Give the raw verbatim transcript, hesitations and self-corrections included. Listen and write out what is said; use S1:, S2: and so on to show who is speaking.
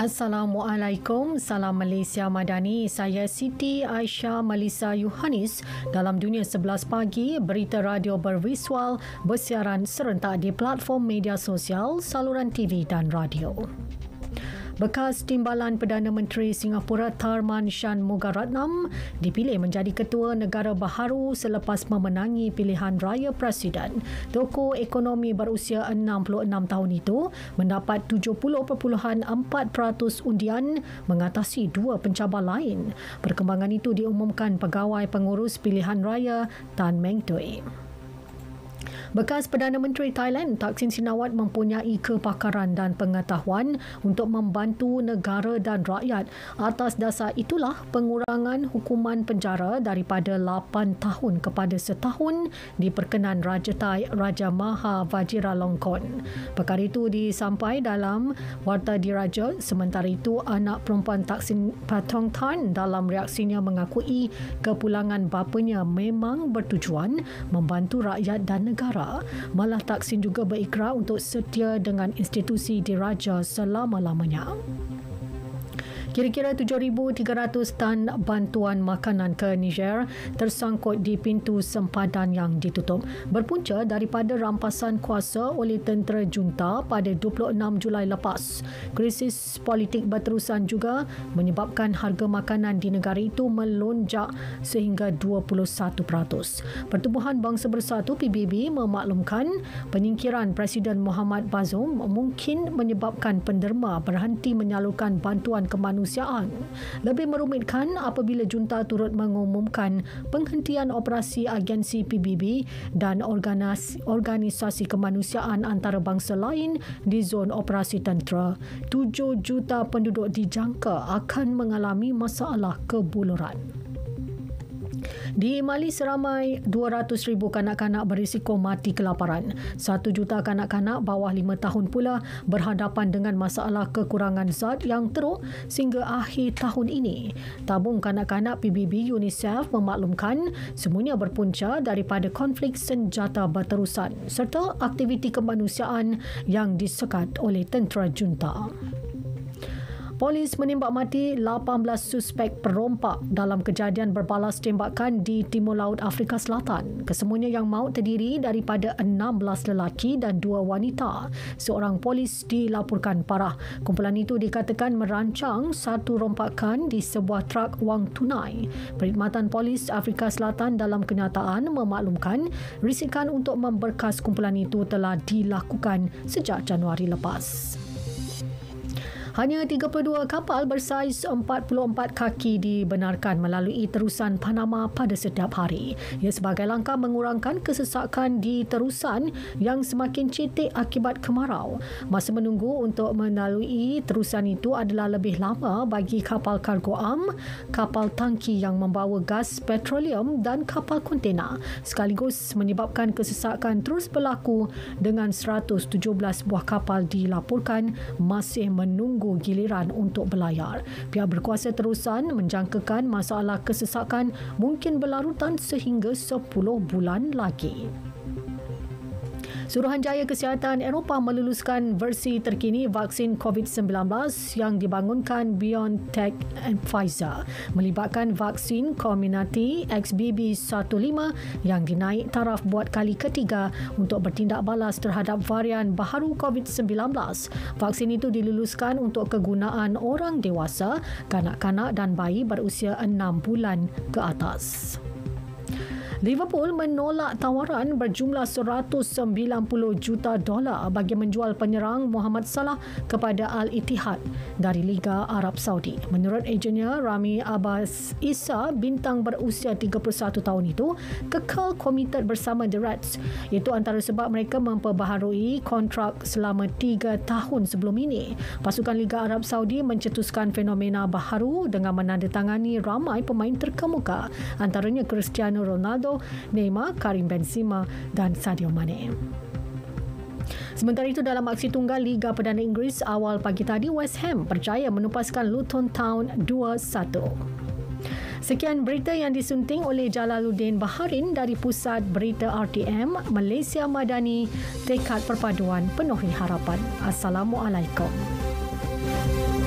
S1: Assalamualaikum, salam Malaysia Madani. Saya Siti Aisyah Melissa Yohanis. Dalam Dunia sebelas pagi, berita radio bervisual bersiaran serentak di platform media sosial, saluran T V dan radio. Bekas Timbalan Perdana Menteri Singapura Tharman Shanmugaratnam dipilih menjadi ketua negara baharu selepas memenangi pilihan raya presiden. Tokoh ekonomi berusia enam puluh enam tahun itu mendapat tujuh puluh perpuluhan empat peratus undian mengatasi dua pencabar lain. Perkembangan itu diumumkan Pegawai Pengurus Pilihan Raya Tan Meng Tui. Bekas Perdana Menteri Thailand Thaksin Shinawatra mempunyai kepakaran dan pengetahuan untuk membantu negara dan rakyat. Atas dasar itulah pengurangan hukuman penjara daripada lapan tahun kepada setahun diperkenan Raja Thai Raja Maha Vajiralongkorn. Perkara itu disampai dalam Warta Diraja. Sementara itu, anak perempuan Thaksin Pathongthan dalam reaksinya mengakui kepulangan bapanya memang bertujuan membantu rakyat dan negara. Malah Thaksin juga berikrar untuk setia dengan institusi diraja selama-lamanya. Kira-kira tujuh ribu tiga ratus tan bantuan makanan ke Niger tersangkut di pintu sempadan yang ditutup. Berpunca daripada rampasan kuasa oleh tentera junta pada dua puluh enam Julai lepas. Krisis politik berterusan juga menyebabkan harga makanan di negara itu melonjak sehingga dua puluh satu peratus. Pertubuhan Bangsa Bersatu P B B memaklumkan penyingkiran Presiden Muhammad Bazoum mungkin menyebabkan penderma berhenti menyalurkan bantuan kemanusiaan. Lebih merumitkan apabila junta turut mengumumkan penghentian operasi agensi P B B dan organisasi, organisasi kemanusiaan antarabangsa lain di zon operasi tentera. tujuh juta penduduk dijangka akan mengalami masalah kebuluran. Di Mali, seramai dua ratus ribu kanak-kanak berisiko mati kelaparan. Satu juta kanak-kanak bawah lima tahun pula berhadapan dengan masalah kekurangan zat yang teruk sehingga akhir tahun ini. Tabung kanak-kanak P B B UNICEF memaklumkan semuanya berpunca daripada konflik senjata berterusan serta aktiviti kemanusiaan yang disekat oleh tentera junta. Polis menembak mati lapan belas suspek perompak dalam kejadian berbalas tembakan di Timur Laut Afrika Selatan. Kesemuanya yang maut terdiri daripada enam belas lelaki dan dua wanita. Seorang polis dilaporkan parah. Kumpulan itu dikatakan merancang satu rompakan di sebuah trak wang tunai. Perkhidmatan Polis Afrika Selatan dalam kenyataan memaklumkan risikan untuk memberkas kumpulan itu telah dilakukan sejak Januari lepas. Hanya tiga puluh dua kapal bersaiz empat puluh empat kaki dibenarkan melalui terusan Panama pada setiap hari. Ia sebagai langkah mengurangkan kesesakan di terusan yang semakin cetek akibat kemarau. Masa menunggu untuk melalui terusan itu adalah lebih lama bagi kapal kargo am, kapal tangki yang membawa gas petroleum dan kapal kontena. Sekaligus menyebabkan kesesakan terus berlaku dengan seratus tujuh belas buah kapal dilaporkan masih menunggu giliran untuk berlayar. Pihak berkuasa terusan menjangkakan masalah kesesakan mungkin berlarutan sehingga sepuluh bulan lagi. Suruhanjaya Kesihatan Eropah meluluskan versi terkini vaksin covid sembilan belas yang dibangunkan BioNTech dan Pfizer, melibatkan vaksin Comirnaty X B B fifteen yang dinaik taraf buat kali ketiga untuk bertindak balas terhadap varian baharu covid sembilan belas. Vaksin itu diluluskan untuk kegunaan orang dewasa, kanak-kanak dan bayi berusia enam bulan ke atas. Liverpool menolak tawaran berjumlah seratus sembilan puluh juta dolar bagi menjual penyerang Mohamed Salah kepada Al-Ittihad dari Liga Arab Saudi. Menurut ejennya Rami Abbas Isa, bintang berusia tiga puluh satu tahun itu kekal komited bersama The Reds. Itu antara sebab mereka memperbaharui kontrak selama tiga tahun sebelum ini. Pasukan Liga Arab Saudi mencetuskan fenomena baharu dengan menandatangani ramai pemain terkemuka, antaranya Cristiano Ronaldo, Neymar, Karim Benzema dan Sadio Mane. Sementara itu, dalam aksi tunggal Liga Perdana Inggeris awal pagi tadi, West Ham berjaya menupaskan Luton Town dua satu. Sekian berita yang disunting oleh Jalaluddin Baharin dari Pusat Berita R T M, Malaysia Madani, tekad perpaduan penuhi harapan. Assalamualaikum.